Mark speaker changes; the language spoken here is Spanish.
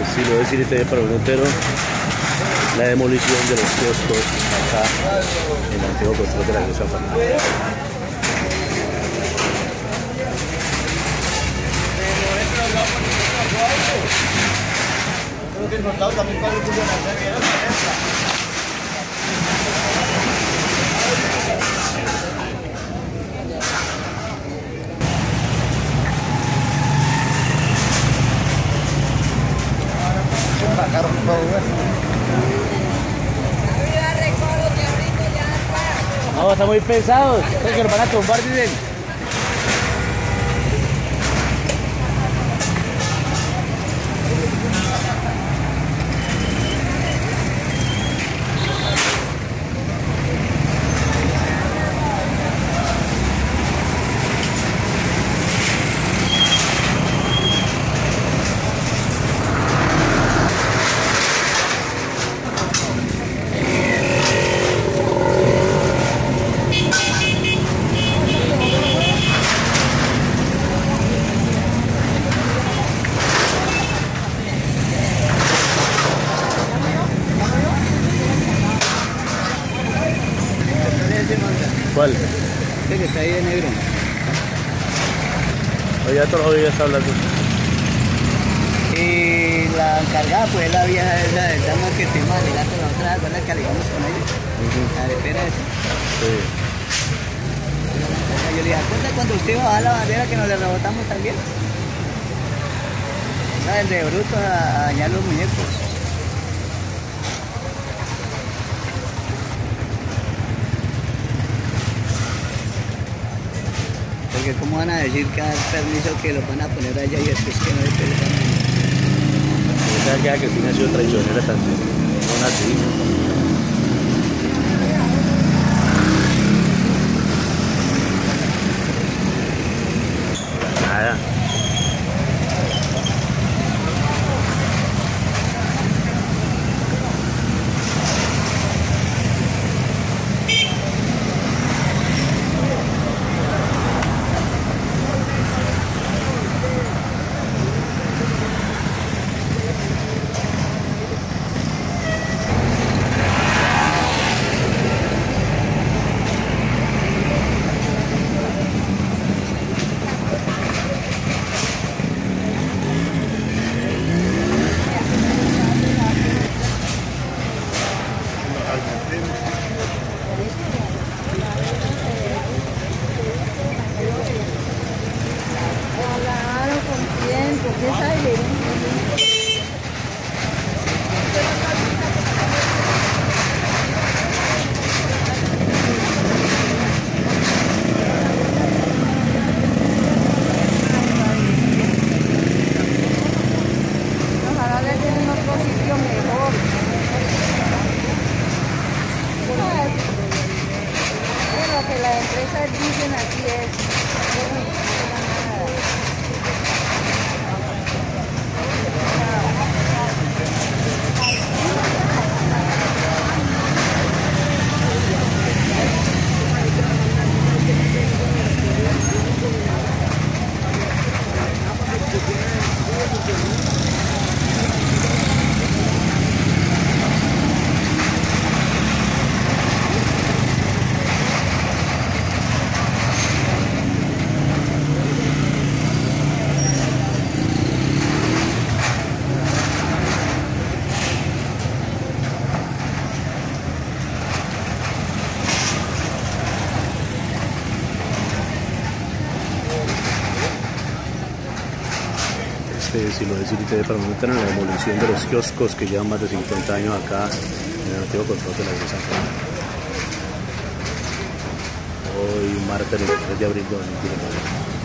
Speaker 1: Estilo de City TV para un entero, la demolición de los kioscos acá en el antiguo control de la iglesia San Fernando. No, están muy pesados, creo que nos van a tumbar, dicen. ¿Cuál?
Speaker 2: Este que está ahí de negro.
Speaker 1: Oye, ya todos los días está hablando.
Speaker 2: Y la encargada, pues la vieja esa del dama que estuvimos alegando la otra, ¿te acuerdas que alegamos con ella? La de Pérez.
Speaker 1: Sí.
Speaker 2: Yo le dije, ¿acuerda cuando usted bajaba la bandera que nos le rebotamos también? ¿Sabes? De bruto a dañar los muñecos. Porque cómo van a decir que dar permiso que lo van a poner allá y después que no hay permiso.
Speaker 1: Esa que sí nació traicionera también. Son así. Nada.
Speaker 3: Claro, con tiempo, ¿qué sale? Ojalá le tienen otro sitio mejor. Bueno, que las empresas dicen así es.
Speaker 1: Si lo decís ustedes para momentar en la demolición de los kioscos que llevan más de 50 años acá en el antiguo control de la iglesia San Fernando. Hoy martes 23 de abril de 2019.